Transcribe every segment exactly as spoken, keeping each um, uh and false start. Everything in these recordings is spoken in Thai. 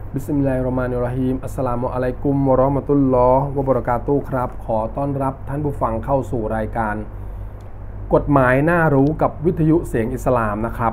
บิสมิลลาฮิรเราะห์มานิรเราะฮีมอัสสลามุอะลัยกุมวะเราะห์มะตุลลอฮ์วะบะเราะกาตุฮ์ครับขอต้อนรับท่านผู้ฟังเข้าสู่รายการกฎหมายน่ารู้กับวิทยุเสียงอิสลามนะครับ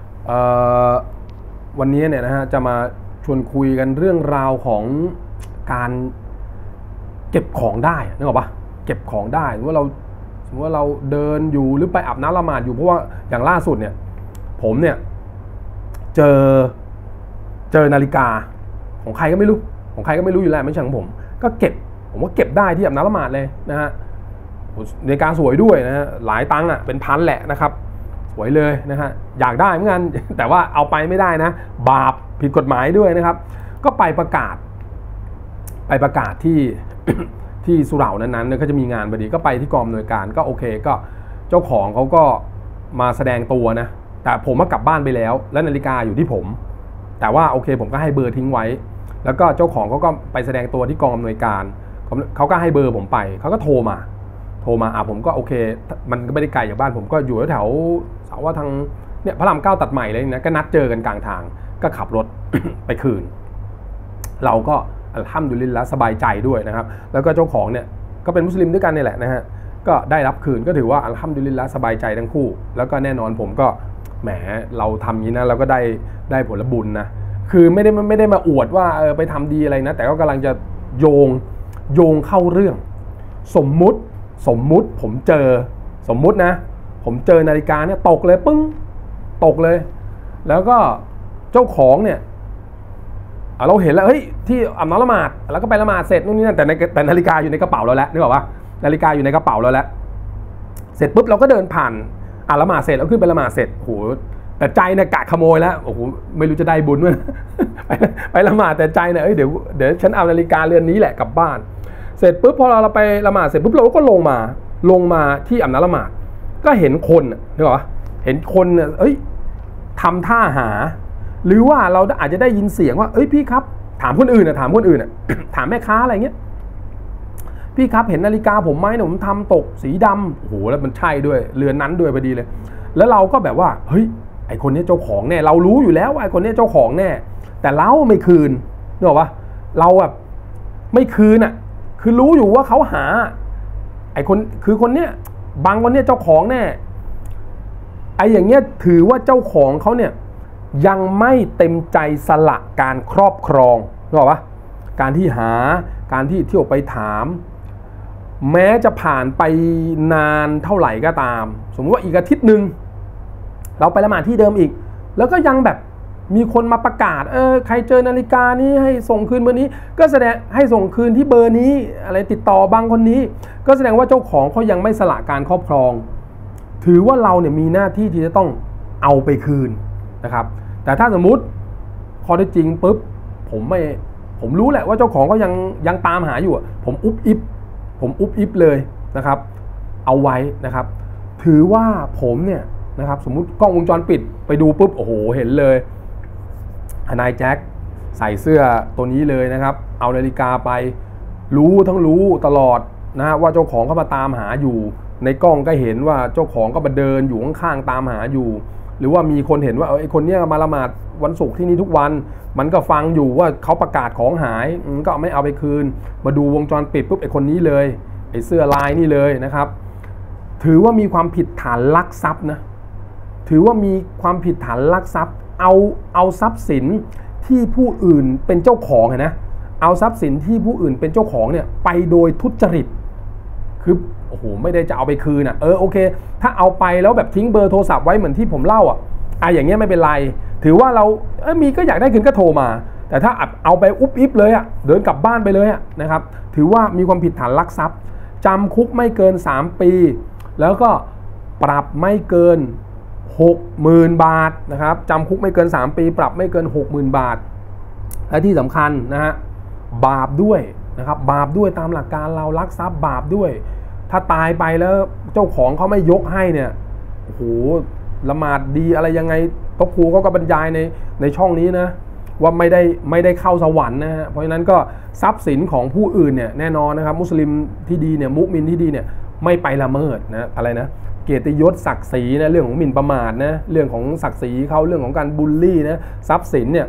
วันนี้เนี่ยนะฮะจะมาชวนคุยกันเรื่องราวของการเก็บของได้นึกออกปะเก็บของได้ว่าเราสมมติว่าเราเดินอยู่หรือไปอาบน้ำละหมาดอยู่เพราะว่าอย่างล่าสุดเนี่ยผมเนี่ยเจอเจอนาฬิกาของใครก็ไม่รู้ของใครก็ไม่รู้อยู่แล้วไม่ใช่ของผมก็เก็บผมว่าเก็บได้ที่อาบน้ำละหมาดเลยนะฮะนาฬิกาสวยด้วยนะฮะหลายตังค์อ่ะเป็นพันแหละนะครับสวยเลยนะฮะอยากได้เหมือนกันแต่ว่าเอาไปไม่ได้นะบาปผิดกฎหมายด้วยนะครับก็ไปประกาศไปประกาศที่ที่สุเหร่านั้นๆก็จะมีงานพอดีก็ไปที่กองอำนวยการก็โอเคก็เจ้าของเขาก็มาแสดงตัวนะแต่ผมมากลับบ้านไปแล้วและนาฬิกาอยู่ที่ผมแต่ว่าโอเคผมก็ให้เบอร์ทิ้งไว้แล้วก็เจ้าของเขาก็ไปแสดงตัวที่กองอำนวยการเขาก็ให้เบอร์ผมไปเขาก็โทรมาโทรมาอ่ะผมก็โอเคมันก็ไม่ได้ไกลจากบ้านผมก็อยู่แถวสาวว่าทางเนี่ยพระรามเก้าตัดใหม่เลยนะก็นัดเจอกันกลางทางก็ขับรถ ไปคืนเราก็อัลฮัมดุลิลละห์สบายใจด้วยนะครับแล้วก็เจ้าของเนี่ยก็เป็นมุสลิมด้วยกันนี่แหละนะฮะก็ได้รับคืนก็ถือว่าอัลฮัมดุลิลละห์สบายใจทั้งคู่แล้วก็แน่นอนผมก็แหมเราทำนี้นะเราก็ได้ได้ผลบุญนะคือไม่ได้ไม่ได้มาอวดว่าเออไปทำดีอะไรนะแต่ก็กำลังจะโยงโยงเข้าเรื่องสมมุติสมมุติผมเจอสมมุตินะผมเจอนาฬิกาเนี่ยตกเลยปึ้งตกเลยแล้วก็เจ้าของเนี่ยเราเห็นแล้วเฮ้ยที่อาบน้ำละหมาดแล้วก็ไปละหมาดเสร็จนู่นนี่นั่นแต่ในแต่นาฬิกาอยู่ในกระเป๋าเราแล้วนึกออกปะนาฬิกาอยู่ในกระเป๋าเราแล้วเสร็จปุ๊บเราก็เดินผ่านอ่ะละหมาดเสร็จแล้วขึ้นไปละหมาดเสร็จโหแต่ใจเนี่ยกะขโมยแล้วโอ้โหไม่รู้จะได้บุญมั้ยไปไปละหมาดแต่ใจเนี่ยเอ้ยเดี๋ยวเดี๋ยวฉันเอานาฬิกาเรือนนี้แหละกลับบ้านเสร็จปุ๊บพอเราไปละหมาดเสร็จปุ๊บเราก็ลงมาลงมาที่อาบน้ำละหมาดก็เห็นคนนึกออกปะเห็นคนเนี่ยเอ้ยทำท่าหาหรือว่าเราอาจจะได้ยินเสียงว่าเอ้ยพี่ครับถามคนอื่นนะถามคนอื่นนะถามแม่ค้าอะไรเงี้ยพี่ครับเห็นนาฬิกาผมไหมเนี่ยผมทำตกสีดำโอ้โหแล้วมันใช่ด้วยเรือนนั้นด้วยพอดีเลยแล้วเราก็แบบว่าเฮ้ยไอคนนี้เจ้าของแน่เรารู้อยู่แล้วว่าไอคนนี้เจ้าของแน่แต่เราไม่คืนนึกออกปะเราแบบไม่คืนอ่ะคือรู้อยู่ว่าเขาหาไอคนคือคนเนี้ยบางคนเนี้ยเจ้าของแน่ไออย่างเงี้ยถือว่าเจ้าของเขาเนี่ยยังไม่เต็มใจสละการครอบครองนึกออกปะการที่หาการที่เที่ยวไปถามแม้จะผ่านไปนานเท่าไหร่ก็ตามสมมติว่าอีกอาทิตย์หนึ่งเราไปละหมาดที่เดิมอีกแล้วก็ยังแบบมีคนมาประกาศเออใครเจอนาฬิกานี้ให้ส่งคืนเบอร์นี้ก็แสดงให้ส่งคืนที่เบอร์นี้อะไรติดต่อบางคนนี้ก็แสดงว่าเจ้าของเขายังไม่สละการครอบครองถือว่าเราเนี่ยมีหน้าที่ที่จะต้องเอาไปคืนนะครับแต่ถ้าสมมุติพอได้จริงปุ๊บผมไม่ผมรู้แหละว่าเจ้าของก็ยังยังตามหาอยู่ผมอุบอิบผมอุบอิบเลยนะครับเอาไว้นะครับถือว่าผมเนี่ยนะครับสมมุติกล้องวงจรปิดไปดูปุ๊บโอ้โหเห็นเลยนายแจ็คใส่เสื้อตัวนี้เลยนะครับเอานาฬิกาไปรู้ทั้งรู้ตลอดนะว่าเจ้าของเขามาตามหาอยู่ในกล้องก็เห็นว่าเจ้าของก็มาเดินอยู่ข้างๆตามหาอยู่หรือว่ามีคนเห็นว่าไอ้คนเนี้ยมาละหมาดวันศุกร์ที่นี่ทุกวันมันก็ฟังอยู่ว่าเขาประกาศของหายก็ไม่เอาไปคืนมาดูวงจรปิดปุ๊บไอ้คนนี้เลยไอ้เสื้อลายนี่เลยนะครับถือว่ามีความผิดฐานลักทรัพย์นะถือว่ามีความผิดฐานลักทรัพย์เอาเอาทรัพย์สินที่ผู้อื่นเป็นเจ้าของนะเอาทรัพย์สินที่ผู้อื่นเป็นเจ้าของเนี่ยไปโดยทุจริตคือโอ้โหไม่ได้จะเอาไปคืนอ่ะเออโอเคถ้าเอาไปแล้วแบบทิ้งเบอร์โทรศัพท์ไว้เหมือนที่ผมเล่าอ่ะอ่ะอย่างเงี้ยไม่เป็นไรถือว่าเราเออมีก็อยากได้คืนก็โทรมาแต่ถ้าเอาไปอุบอิบเลยอ่ะเดินกลับบ้านไปเลยอ่ะนะครับถือว่ามีความผิดฐานลักทรัพย์จำคุกไม่เกินสามปีแล้วก็ปรับไม่เกิน หกหมื่น บาทนะครับจำคุกไม่เกินสามปีปรับไม่เกิน หกหมื่น บาทและที่สำคัญนะฮะบาปด้วยนะครับบาปด้วยตามหลักการเราลักทรัพย์บาปด้วยถ้าตายไปแล้วเจ้าของเขาไม่ยกให้เนี่ยโอ้โหละหมาดดีอะไรยังไงตบครูเขาก็บรรยายในในช่องนี้นะว่าไม่ได้ไม่ได้เข้าสวรรค์นะฮะเพราะฉะนั้นก็ทรัพย์สินของผู้อื่นเนี่ยแน่นอนนะครับมุสลิมที่ดีเนี่ยมุมินที่ดีเนี่ยไม่ไปละเมิดนะอะไรนะเกียรติยศศักดิ์ศรีนะเรื่องของหมิ่นประมาทนะเรื่องของศักดิ์ศรีเขาเรื่องของการบูลลี่นะทรัพย์สินเนี่ย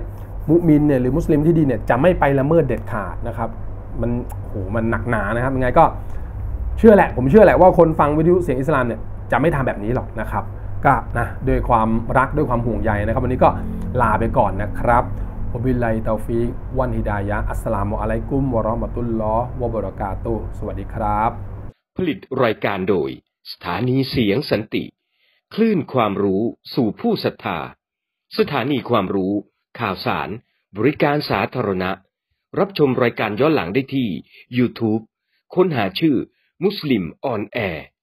มุมินเนี่ยหรือมุสลิมที่ดีเนี่ยจะไม่ไปละเมิดเด็ดขาดนะครับมันโหมันหนักหนานะครับยังไงก็เชื่อแหละผมเชื่อแหละว่าคนฟังวิทยุเสียงอิสลามเนี่ยจะไม่ทำแบบนี้หรอกนะครับก็นะด้วยความรักด้วยความห่วงใยนะครับวันนี้ก็ลาไปก่อนนะครับวะบิลลาฮิตอฟิกวันฮิดายะฮ์อัสสลามุอะลัยกุมวะเราะห์มะตุลลอฮ์วะบะเราะกาตุฮ์สวัสดีครับผลิตรายการโดยสถานีเสียงสันติคลื่นความรู้สู่ผู้ศรัทธาสถานีความรู้ข่าวสารบริการสาธารณะรับชมรายการย้อนหลังได้ที่ YouTube ค้นหาชื่อมุสลิมออนแอร์